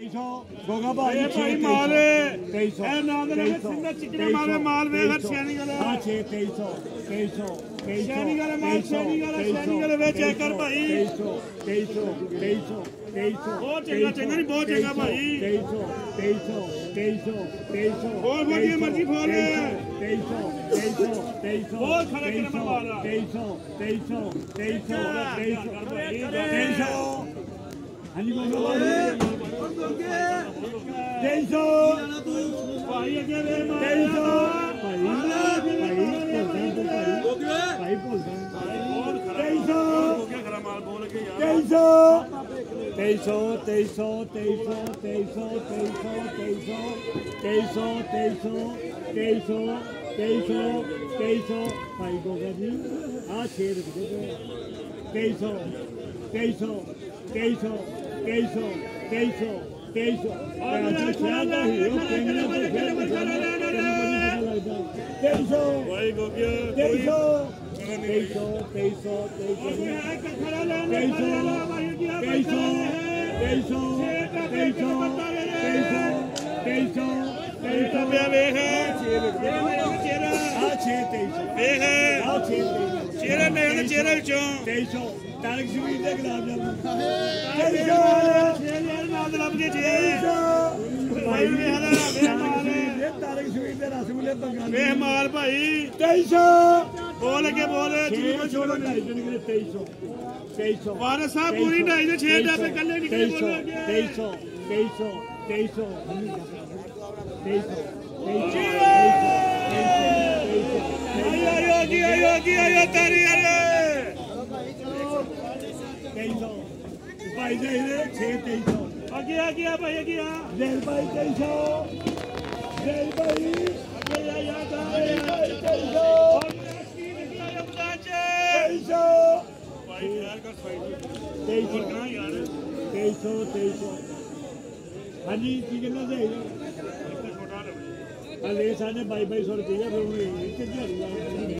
गोगा भाई भाई माल 2300 ए नाम दे सिंधा चिकने माल माल वे हर सियानी गले हां 2300 सियानी गले माल सियानी गले वे चेक कर भाई 2300 बहुत चंगा चंगा नहीं बहुत चंगा भाई 2300 और बढ़िया मर्जी फोन 2300 बहुत खरा कर माल 2300 हाँ जी बोलो 2300 भाई अगे 2300 भाई बोल 2300 भाई गोगा जी हाँ 6 रुपये 2300 माल भाई 2300 बोल के बोल छोड़ो 2300 वारस साहब पूरी 2.5 6 डब्बे कल्ले निकले 2300 आयो तारी अरे 2300 भाई दे 2300 आगे भाई आगे जेल भाई 2300 जेल भाई आगे याद आए 2300 भाई यार का 2300 यार 2300 हाँ जी की कहना चाहिए छोटा हले साढ़े 2200 रुपये